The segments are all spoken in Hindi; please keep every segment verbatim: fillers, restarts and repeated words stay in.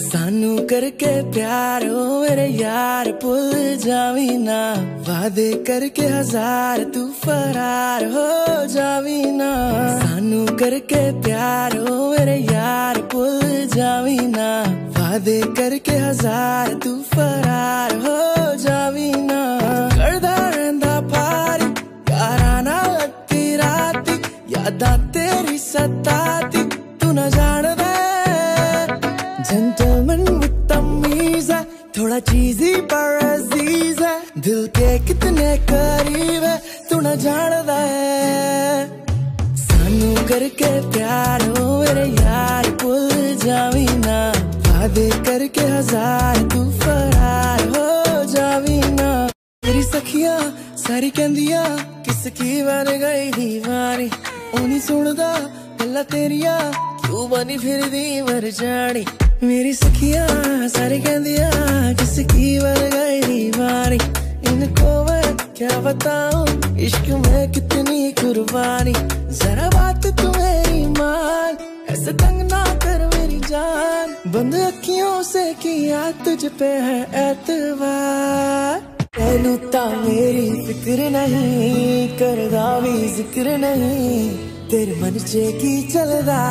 सानू करके प्यार हो मेरे यार भुल जावी ना, वादे करके हजार तू फरार हो जावी ना। सानू करके प्यार हो मेरे यार भुल जावी ना, वादे करके हजार तू फरार हो जावी ना। करदा रहिंदा पारी यारा नाल अद्धी राती, यादां तेरी सताती तू ना जानदा। जेंटलमैन विद तमीज़ है, थोड़ा चीज़ी पर अजीज है, दिल के कितने करीब है तू ना जानदा है। सानू करके प्यार हो मेरे यार भुल जावी ना, वादे करके हजार तू फरार हो जावी ना। मेरी सखियां सारी कहंदियां किसकी बन गई दीवानी, ओ नी सुनदा गल्लां तेरियां क्यों बनी फिरदी मर जानी। मेरी सखियां सारी कहंदियां किसकी बन गई दीवानी, इनको मैं क्या बताऊं इश्क में कितनी कुर्बानी। जरा बात तू मेरी मान, ऐसे तंग ना कर मेरी जान, बंद अखियों से किया तुझ पे है एतबार। तेनू ता मेरी फिक्र नहीं, करदा भी जिक्र नहीं, तेरे मन च की चलदा।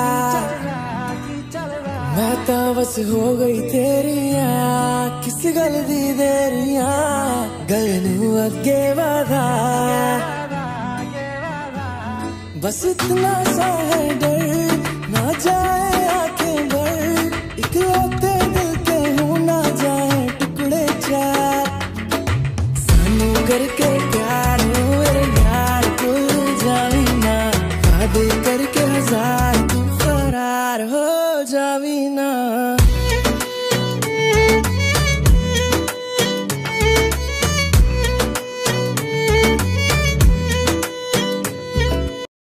मैं ता बस हो गई तेरिया, किस गल दी देरिया, गल नू अगे वधा। बस इतना सा है डर ना जाए आंखें भर, इकलौते दिल के हो ना जाए टुकड़े चार। सानू करके प्यार हो मेरे यार भुल जावी ना, वादे